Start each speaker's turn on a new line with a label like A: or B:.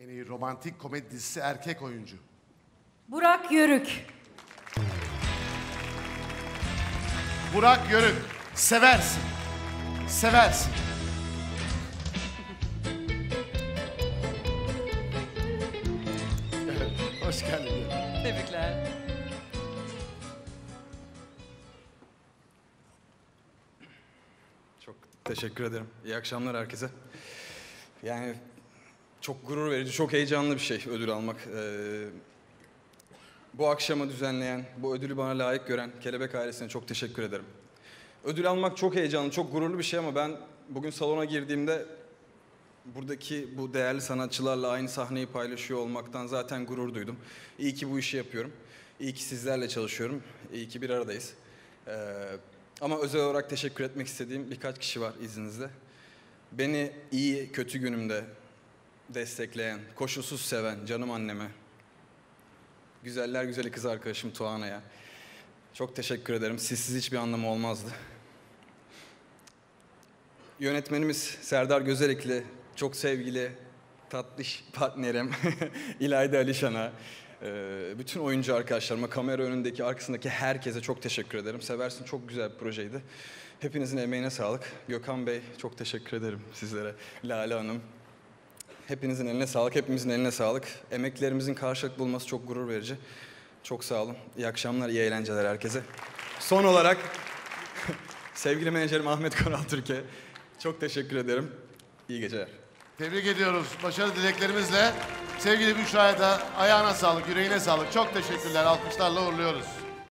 A: En iyi romantik komedi dizisi erkek oyuncu.
B: Burak Yörük.
A: Burak Yörük. Seversin. Seversin. Evet, hoş geldin.
C: Tebrikler.
D: Çok teşekkür ederim. İyi akşamlar herkese. Yani çok gurur verici, çok heyecanlı bir şey ödül almak. Bu akşamı düzenleyen, bu ödülü bana layık gören Kelebek ailesine çok teşekkür ederim. Ödül almak çok heyecanlı, çok gururlu bir şey ama ben bugün salona girdiğimde buradaki bu değerli sanatçılarla aynı sahneyi paylaşıyor olmaktan zaten gurur duydum. İyi ki bu işi yapıyorum. İyi ki sizlerle çalışıyorum. İyi ki bir aradayız. Ama özel olarak teşekkür etmek istediğim birkaç kişi var izninizle. Beni iyi, kötü günümde destekleyen, koşulsuz seven canım anneme, güzeller güzeli kız arkadaşım Tuğana'ya çok teşekkür ederim. Sizsiz hiçbir anlamı olmazdı. Yönetmenimiz Serdar Gözerekli, çok sevgili, tatlış partnerim İlayda Alişan'a, bütün oyuncu arkadaşlarıma, kamera önündeki, arkasındaki herkese çok teşekkür ederim. Seversin çok güzel bir projeydi. Hepinizin emeğine sağlık. Gökhan Bey çok teşekkür ederim sizlere. Lale Hanım. Hepinizin eline sağlık, hepimizin eline sağlık. Emeklerimizin karşılık bulması çok gurur verici. Çok sağ olun. İyi akşamlar, iyi eğlenceler herkese. Son olarak sevgili menajerim Ahmet Koral Türkiye. Çok teşekkür ederim. İyi geceler.
A: Tebrik ediyoruz. Başarı dileklerimizle. Sevgili Büşra'ya da ayağına sağlık, yüreğine sağlık. Çok teşekkürler. Alkışlarla uğurluyoruz.